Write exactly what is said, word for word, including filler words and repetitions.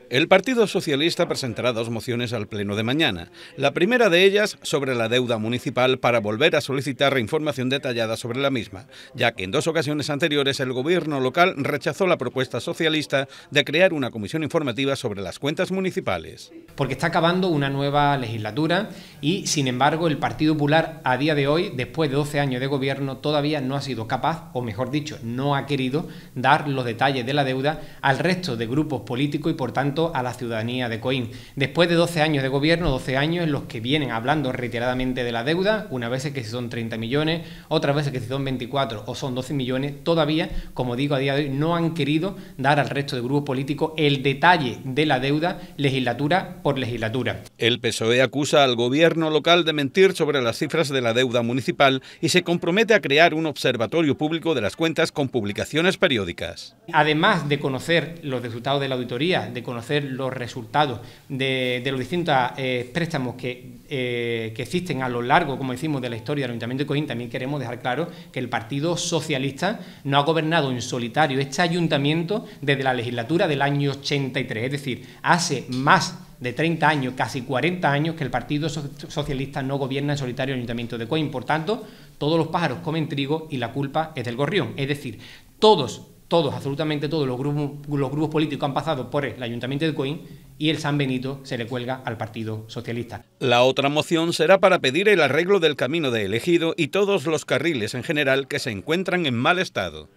El Partido Socialista presentará dos mociones al pleno de mañana. La primera de ellas sobre la deuda municipal para volver a solicitar información detallada sobre la misma, ya que en dos ocasiones anteriores el gobierno local rechazó la propuesta socialista de crear una comisión informativa sobre las cuentas municipales. Porque está acabando una nueva legislatura y, sin embargo, el Partido Popular a día de hoy, después de doce años de gobierno, todavía no ha sido capaz, o mejor dicho, no ha querido dar los detalles de la deuda al resto de grupos políticos y, por tanto, a la ciudadanía de Coín. Después de doce años de gobierno, doce años en los que vienen hablando reiteradamente de la deuda, una vez que si son treinta millones, otras veces que si son veinticuatro o son doce millones, todavía, como digo, a día de hoy no han querido dar al resto de grupos políticos el detalle de la deuda legislatura por legislatura. El P S O E acusa al gobierno local de mentir sobre las cifras de la deuda municipal y se compromete a crear un observatorio público de las cuentas con publicaciones periódicas. Además de conocer los resultados de la auditoría, de conocer los resultados de, de los distintos eh, préstamos que, eh, que existen a lo largo, como decimos, de la historia del Ayuntamiento de Coín, también queremos dejar claro que el Partido Socialista no ha gobernado en solitario este ayuntamiento desde la legislatura del año ochenta y tres, es decir, hace más de treinta años, casi cuarenta años, que el Partido Socialista no gobierna en solitario el Ayuntamiento de Coín. Por tanto, todos los pájaros comen trigo y la culpa es del gorrión. Es decir, todos, todos, absolutamente todos los grupos, los grupos políticos han pasado por el Ayuntamiento de Coín y el San Benito se le cuelga al Partido Socialista. La otra moción será para pedir el arreglo del camino de Elegido y todos los carriles en general que se encuentran en mal estado.